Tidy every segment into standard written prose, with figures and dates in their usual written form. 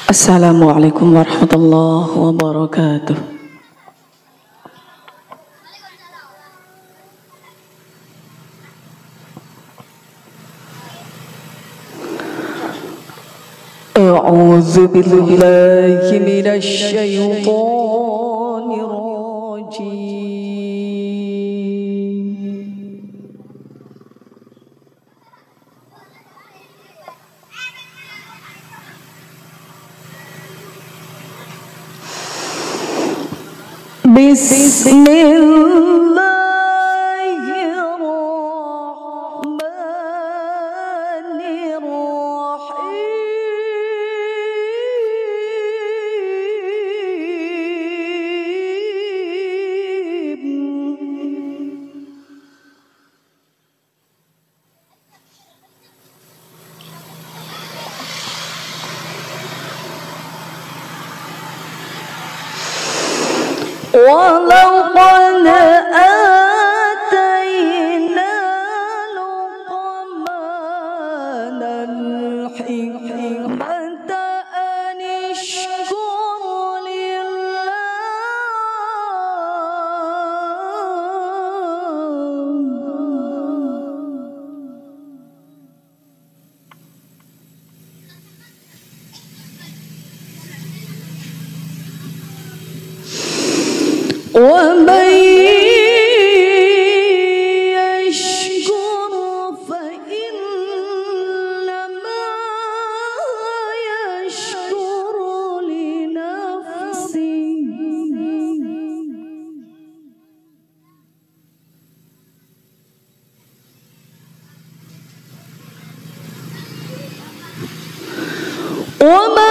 Assalamualaikum warahmatullahi wabarakatuh. A'udzu billahi minasy syaithanir rajim. ولقد آتينا لقمان الحكمة أن اشكر لله ومن يشكر فإنما يشكر لنفسه ومن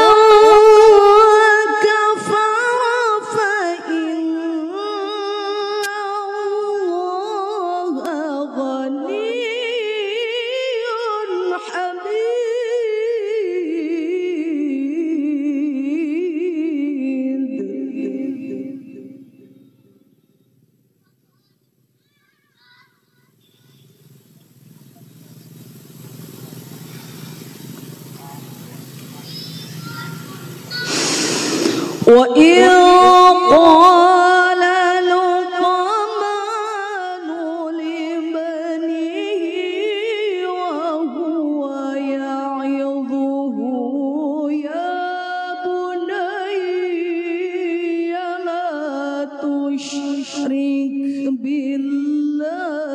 وإذ قال لقمان لابنه وهو يعظه يا بني لا تشرك بالله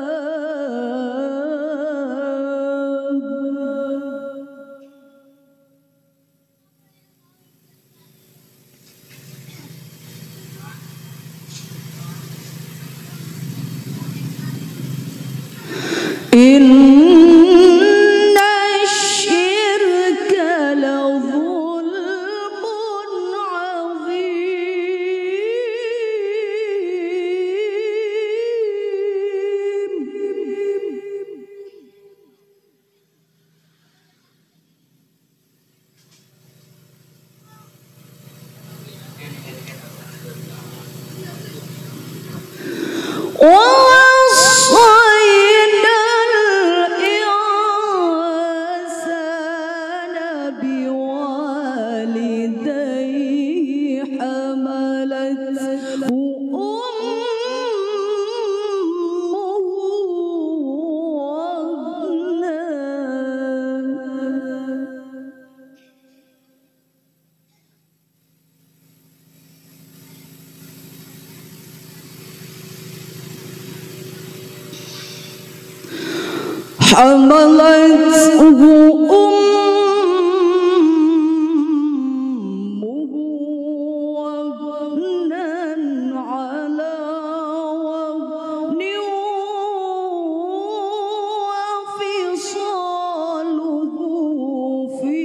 إن الشرك لظلم عظيم حملته أمه وهنا على وهن وفصاله في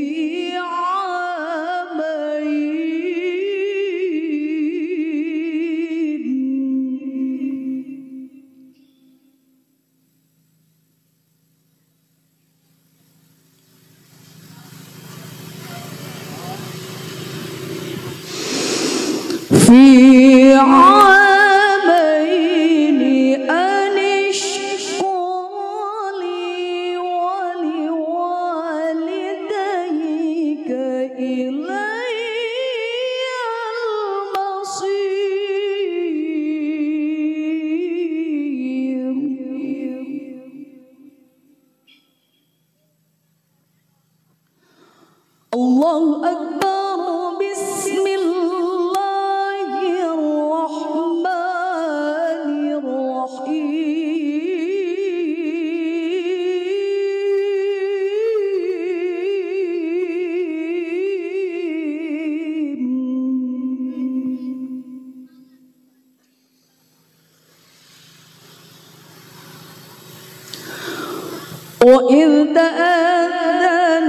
عامين في عامين أن اشكر لي ولوالديك إلى الله أكبر بسم الله الرحمن الرحيم وإذ تأذن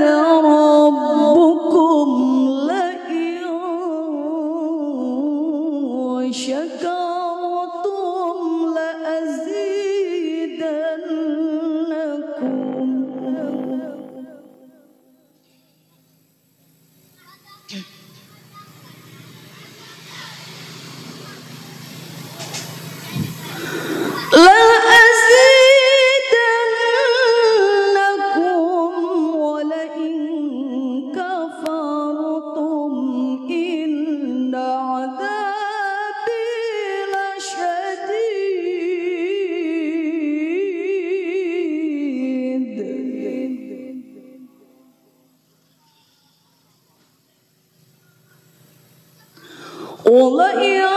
ربكم لئن شكرتم لأزيدنكم ولئن كفرتم إن عذابي لشديد ولئن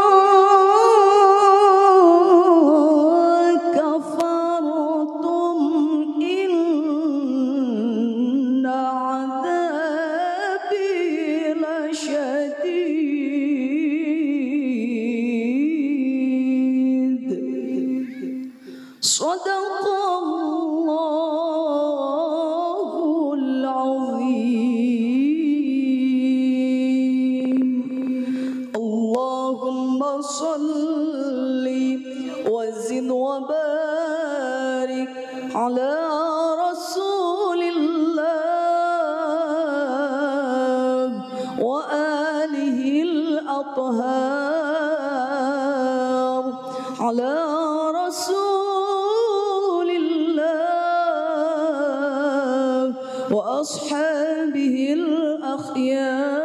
كفرتم إن عذابي لشديد صدق الله العظيم. اللهم صل وزد وبارك على رسول الله وآله الأطهار على رسول الله وأصحابه الأخيار